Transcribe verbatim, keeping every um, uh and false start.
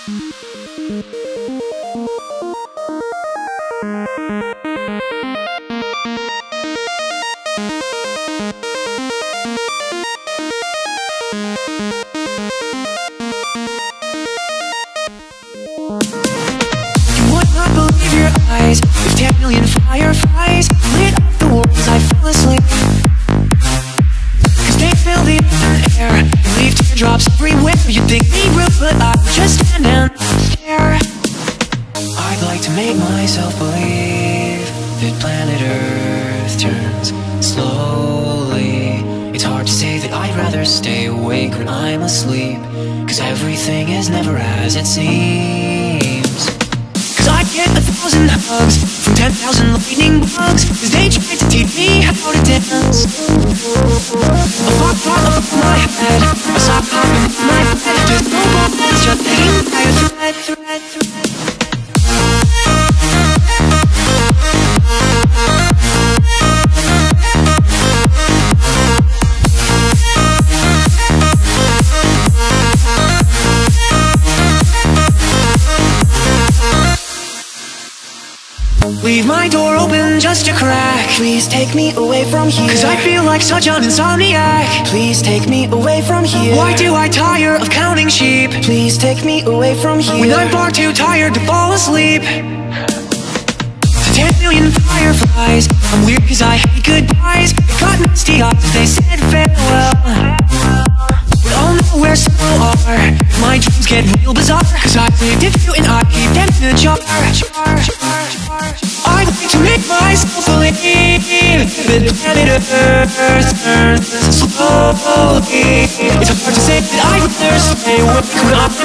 With ten million fireflies lit up the world as I fell asleep. Cause they fill the air and leave teardrops everywhere. You'd think me rude, but I would just stand and stare. I'd like to make myself believe that planet Earth turns slowly. It's hard to say that I'd rather stay awake when I'm asleep, cause everything is never as it seems. I get a thousand hugs from ten thousand lightning bugs, cause they tried to teach me how to dance. A pop pop up my head, a sock pop in my bed, just no more heads, just hanging by a thread, thread, thread. Leave my door open just a crack. Please take me away from here, cause I feel like such an insomniac. Please take me away from here. Why do I tire of counting sheep? Please take me away from here, when I'm far too tired to fall asleep. The ten million fireflies, I'm weird cause I hate goodbyes. They got misty eyes, they said farewell. We all know where some are. My dreams get real bizarre, cause I lived in you and I keep them in a jar. I'd like to make myself believe that planet Earth turns slowly. It's hard to say that I'd rather stay awake when I'm